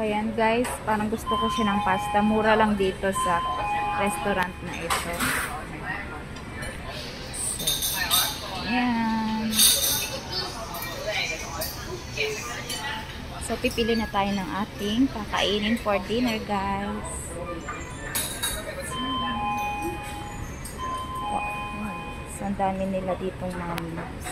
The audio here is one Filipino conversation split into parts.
ayan guys, parang gusto ko siya ng pasta. Mura lang dito sa restaurant na ito. So, ayan. So, pipili na tayo ng ating kakainin for dinner guys. So, ang dami nila ditong mga menus.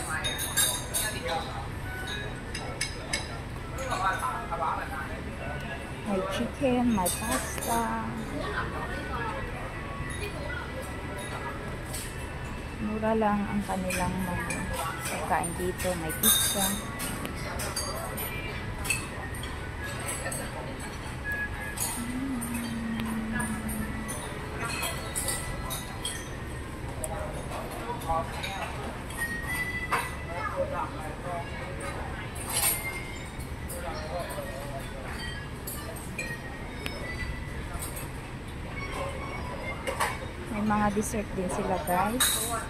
May chicken, may pasta. Mura lang ang kanilang mga pagkain dito. May pizza. May mga dessert din sila guys.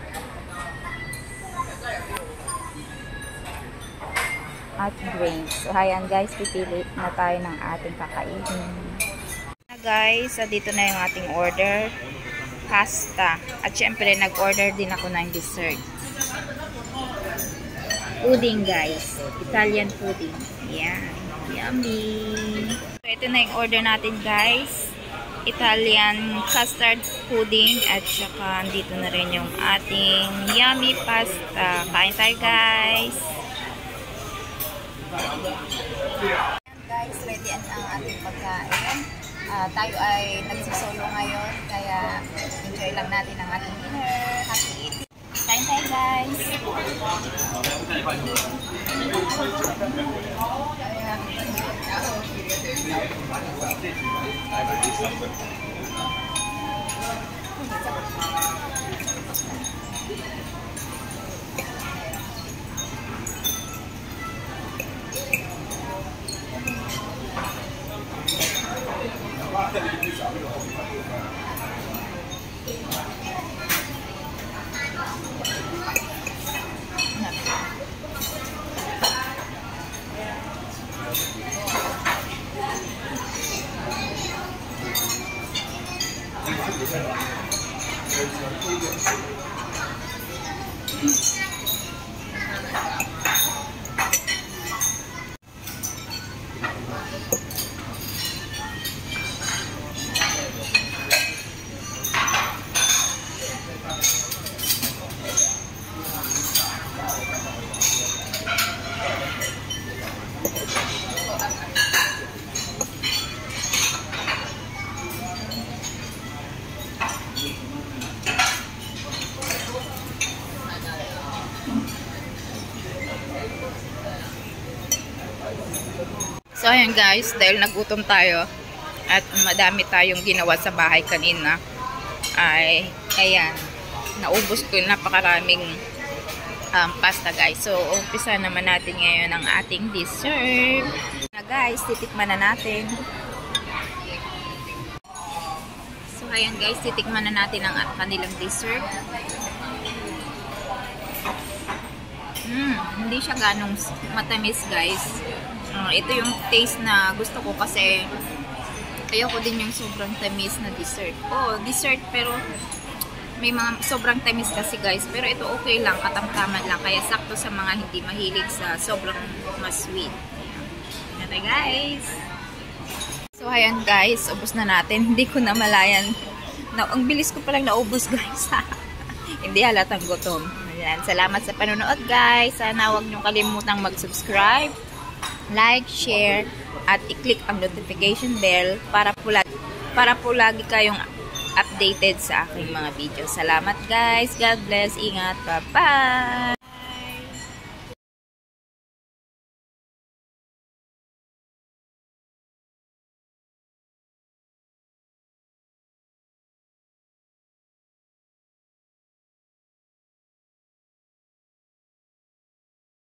At drinks. So ayan guys, pipili na tayo ng ating kakainin. Guys, so dito na yung ating order. Pasta. At syempre nag-order din ako ng dessert. Pudding guys. Italian pudding. Yan. Yummy. So ito na yung order natin guys. Italian custard pudding at saka dito na rin yung ating yummy pasta. Kain tayo guys. Guys, ready ang ating pagkain. Tayo ay nagsisolo ngayon kaya enjoy lang natin ang ating dinner. Happy eating. Kain tayo guys. So ayan guys, dahil nagutom tayo at madami tayong ginawa sa bahay kanina, ay ayan, naubos ko yung napakaraming pasta guys. So umpisa naman natin ngayon ang ating dessert. Na guys, titikman na natin. So ayan guys, titikman na natin ang kanilang dessert. Hindi siya ganong matamis guys. Ito yung taste na gusto ko kasi ayoko din yung sobrang tamis na dessert. Dessert pero may mga sobrang tamis kasi guys. Pero ito okay lang, katamtaman lang. Kaya sakto sa mga hindi mahilig sa sobrang mas sweet. Ayan guys. So ayan guys, ubos na natin. Hindi ko na malayan. Ang bilis ko palang naubos guys. Hindi halatang gutom. Ayan, salamat sa panonood guys. Sana huwag niyong kalimutang mag-subscribe, like, share, at i-click ang notification bell para po lagi kayong updated sa aking mga video. Salamat guys. God bless. Ingat. Bye-bye.